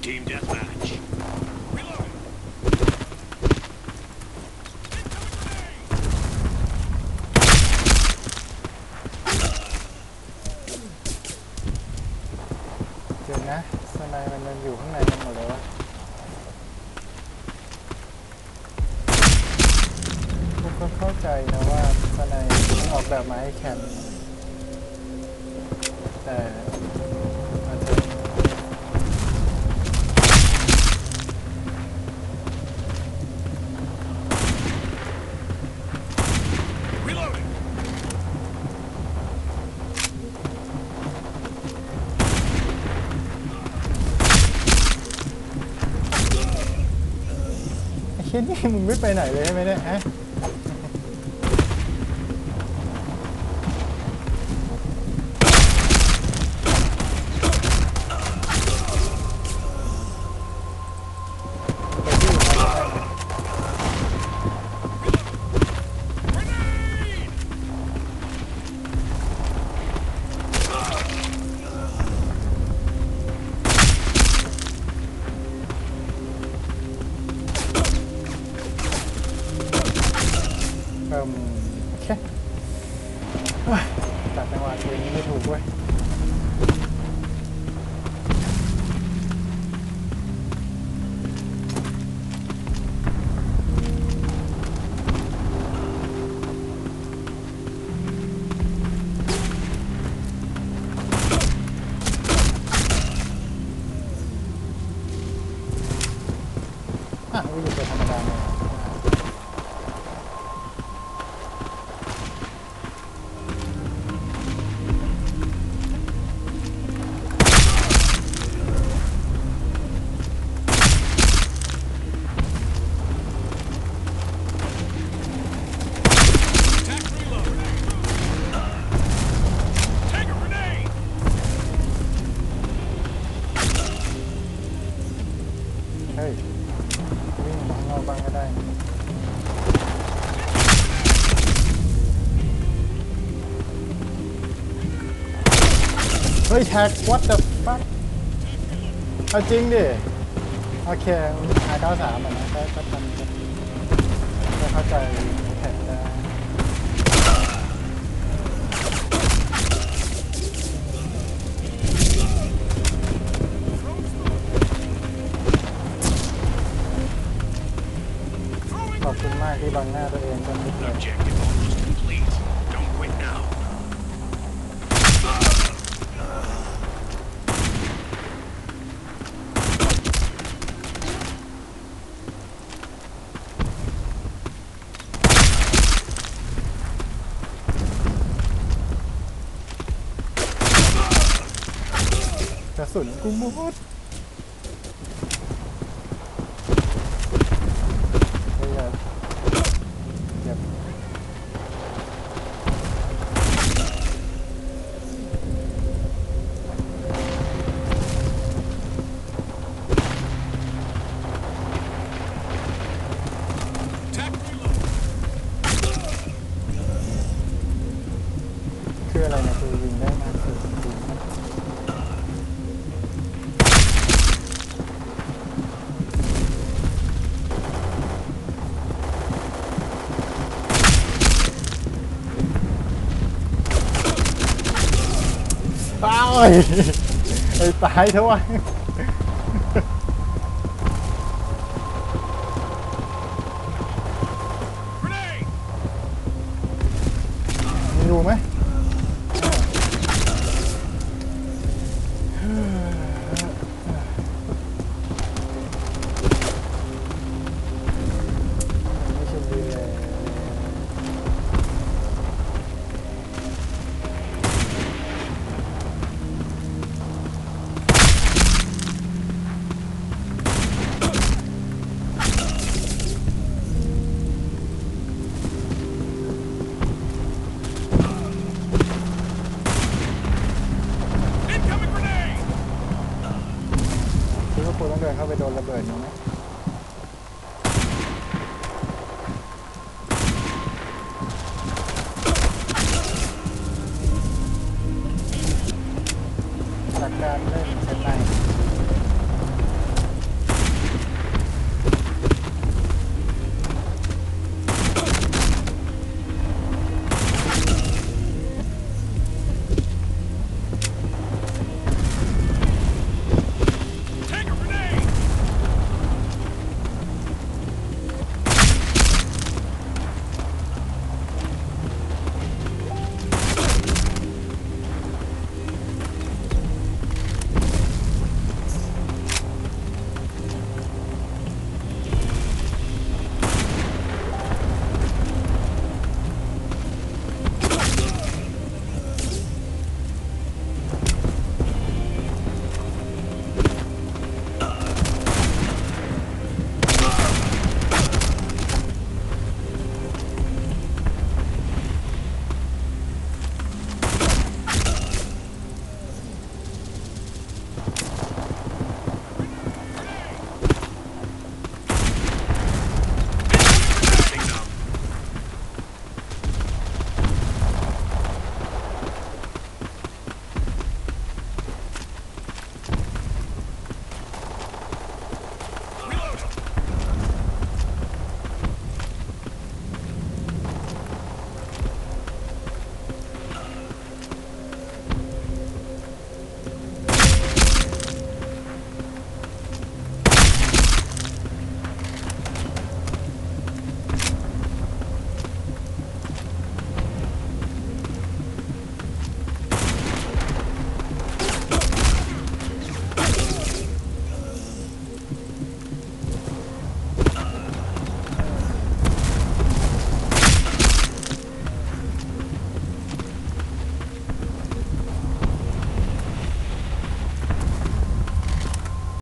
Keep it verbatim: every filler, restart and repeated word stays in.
Team deathmatch. Reloading. เดี๋ยวนะสไนมันมันอยู่ข้างในกันหมดเลยวะผมก็เข้าใจนะว่าสไนมันออกแบบมาให้แคนแต่อาจจะ Reloading. ไอ้เหี้ยนี่มึงไม่ไปไหนเลยใช่ไหมเนี่ยฮะเอิ่มโอเคเฮ้ยตัดจังหวะเพลงนี้ไม่ถูกเว้ยอ่ะวิ่งไปธรรมดาเลยเฮ้ยวิ่งมาข้างนอกบ้างก็ได้เฮ้ยแท็ก what the fuck เอาจริงดิโอเคอาร์เก้าสามอ่ะนะก็ก็ทำก็เข้าใจแท็กได้ขอบคุณมากที่บังหน้าตัวเองกันนิดหน่อย Objective almost complete. Don't quit now. กระสุนกูหมดเฮ้ยอย่าอย่าคืออะไรเนี่ยคือยิงได้มากสุดจริงๆ ตายไอ้ตายเถอะวะมีรูไหมไม่ใช่ดีเลยคิดว่าคุณต้องเดินเข้าไปโดนระเบิดอยู่ไหมจัดการได้